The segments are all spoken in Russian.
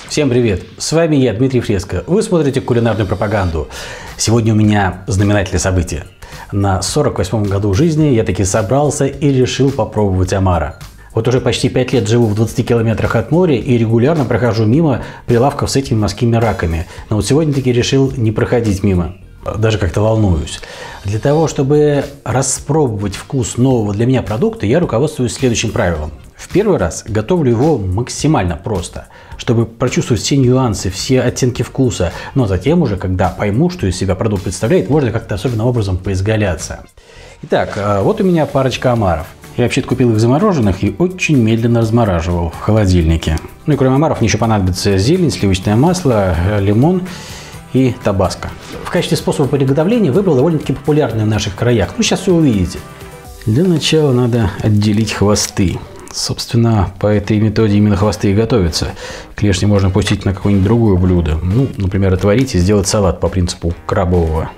Всем привет! С вами я, Дмитрий Фреско. Вы смотрите кулинарную пропаганду. Сегодня у меня знаменательное событие. На 48-м году жизни я таки собрался и решил попробовать омара. Вот уже почти 5 лет живу в 20 километрах от моря и регулярно прохожу мимо прилавков с этими морскими раками. Но вот сегодня таки решил не проходить мимо. Даже как-то волнуюсь. Для того, чтобы распробовать вкус нового для меня продукта, я руководствуюсь следующим правилом. В первый раз готовлю его максимально просто, чтобы прочувствовать все нюансы, все оттенки вкуса. Но затем уже, когда пойму, что из себя продукт представляет, можно как-то особенным образом поизгаляться. Итак, вот у меня парочка омаров. Я вообще-то купил их замороженных и очень медленно размораживал в холодильнике. Ну и кроме омаров мне еще понадобится зелень, сливочное масло, лимон и табаско. В качестве способа приготовления выбрал довольно-таки популярный в наших краях. Ну, сейчас все увидите. Для начала надо отделить хвосты. Собственно, по этой методе именно хвосты и готовятся. Клешни можно пустить на какое-нибудь другое блюдо. Ну, например, отварить и сделать салат по принципу крабового.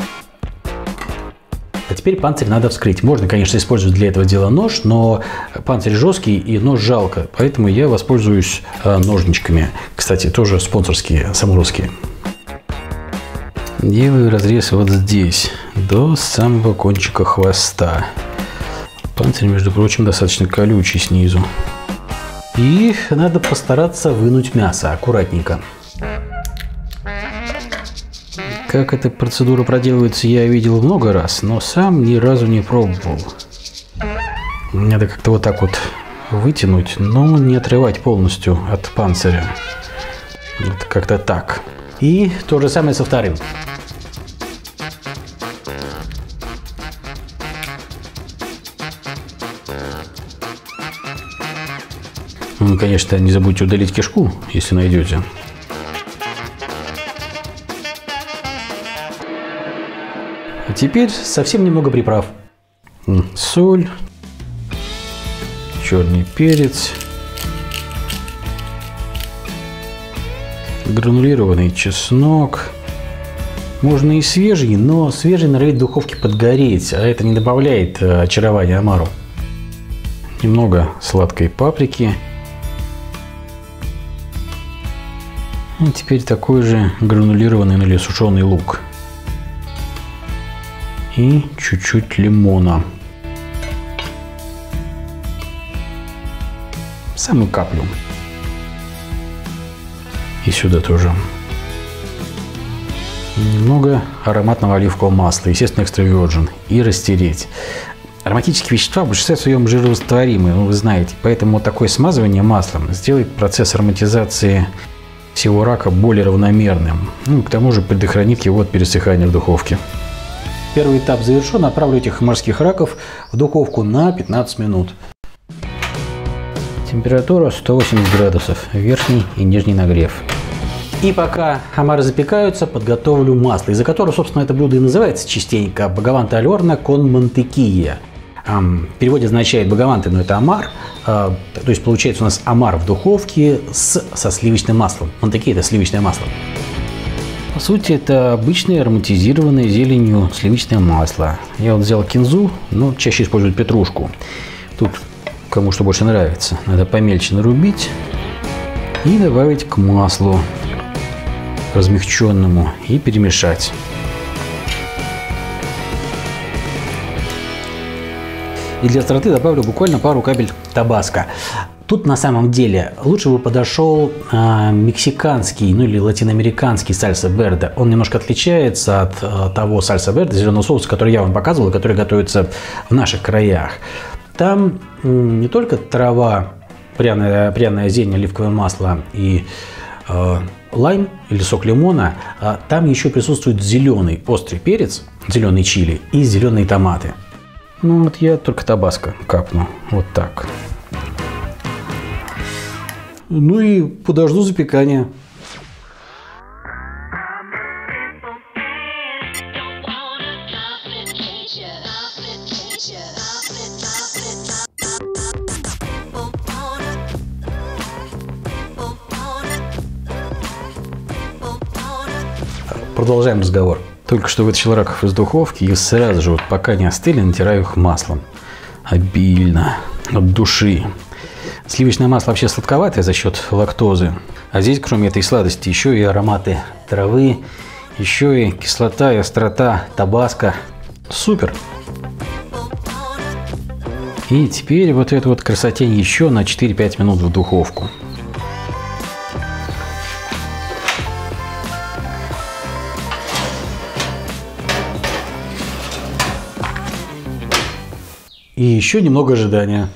А теперь панцирь надо вскрыть. Можно, конечно, использовать для этого дела нож, но панцирь жесткий и нож жалко. Поэтому я воспользуюсь ножничками. Кстати, тоже спонсорские, самурские. Делаю разрез вот здесь, до самого кончика хвоста. Панцирь, между прочим, достаточно колючий снизу. И надо постараться вынуть мясо аккуратненько. Как эта процедура проделывается, я видел много раз, но сам ни разу не пробовал. Надо как-то вот так вот вытянуть, но не отрывать полностью от панциря. Вот как-то так. И то же самое со вторым. Ну, конечно, не забудьте удалить кишку, если найдете. А теперь совсем немного приправ. Соль, черный перец, гранулированный чеснок. Можно и свежий, но свежий норовит в духовке подгореть, а это не добавляет очарования омару. Немного сладкой паприки. И теперь такой же гранулированный или сушеный лук. И чуть-чуть лимона. Самую каплю. И сюда тоже. Немного ароматного оливкового масла, естественно, экстра virgin. И растереть. Ароматические вещества в большинстве своем жирорастворимые, вы знаете. Поэтому вот такое смазывание маслом сделает процесс ароматизации всего рака более равномерным. Ну, к тому же предохранит его от пересыхания в духовке. Первый этап завершен. Отправлю этих морских раков в духовку на 15 минут. Температура 180 градусов. Верхний и нижний нагрев. И пока омары запекаются, подготовлю масло, из-за которого, собственно, это блюдо и называется частенько Богаванте аль хорно кон мантекилья. В переводе означает богаванте, но это омар. То есть получается у нас омар в духовке со сливочным маслом. Мантекилья – это сливочное масло. По сути, это обычное ароматизированное зеленью сливочное масло. Я вот взял кинзу, но чаще используют петрушку. Тут кому что больше нравится. Надо помельче нарубить и добавить к маслу размягченному и перемешать. И для остроты добавлю буквально пару капель табаско. Тут на самом деле лучше бы подошел мексиканский, ну или латиноамериканский сальса верде. Он немножко отличается от того сальса верде, зеленого соуса, который я вам показывал, который готовится в наших краях. Там не только трава, пряная зелень, оливковое масло и лайм или сок лимона, там еще присутствует зеленый острый перец, зеленый чили и зеленые томаты. Ну вот я только табаско капну, вот так. Ну и подожду запекания. Продолжаем разговор. Только что вытащил раков из духовки и сразу же, вот пока не остыли, натираю их маслом. Обильно, от души. Сливочное масло вообще сладковатое за счет лактозы. А здесь, кроме этой сладости, еще и ароматы травы, еще и кислота и острота табаско. Супер! И теперь вот эту вот красотень еще на 4-5 минут в духовку. И еще немного ожидания.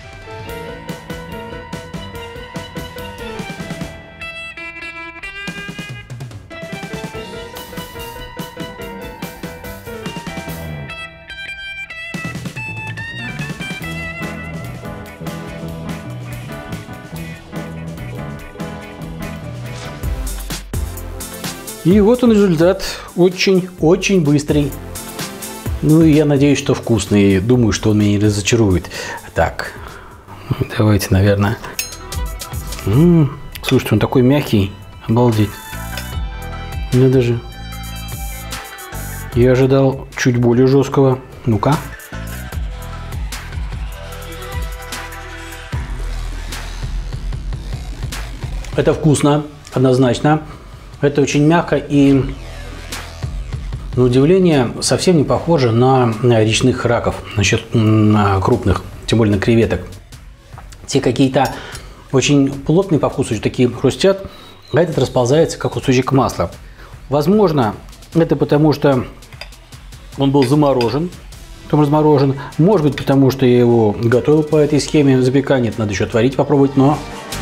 И вот он результат, очень быстрый. Ну и я надеюсь, что вкусный. Думаю, что он меня не разочарует. Так, давайте, наверное. Слушайте, он такой мягкий. Обалдеть. Я даже... Я ожидал чуть более жесткого. Ну-ка. Это вкусно, однозначно. Это очень мягко и, на удивление, совсем не похоже на речных раков, на крупных, тем более на креветок. Те какие-то очень плотные по вкусу, такие хрустят, а этот расползается, как кусочек масла. Возможно, это потому, что он был заморожен, потом разморожен. Может быть, потому что я его готовил по этой схеме запекания. Это надо еще отварить, попробовать, но...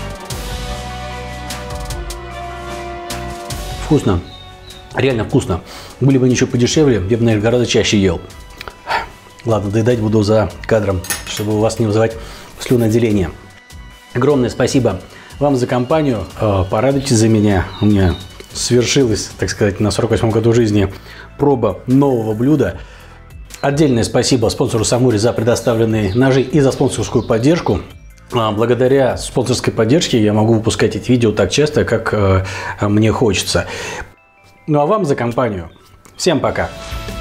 Вкусно. Реально вкусно. Были бы они еще подешевле, я бы, наверное, гораздо чаще ел. Ладно, доедать буду за кадром, чтобы у вас не вызывать слюноотделение. Огромное спасибо вам за компанию. Порадуйтесь за меня. У меня свершилась, так сказать, на 48-м году жизни проба нового блюда. Отдельное спасибо спонсору Самуре за предоставленные ножи и за спонсорскую поддержку. Благодаря спонсорской поддержке я могу выпускать эти видео так часто, как мне хочется. Ну а вам за компанию. Всем пока!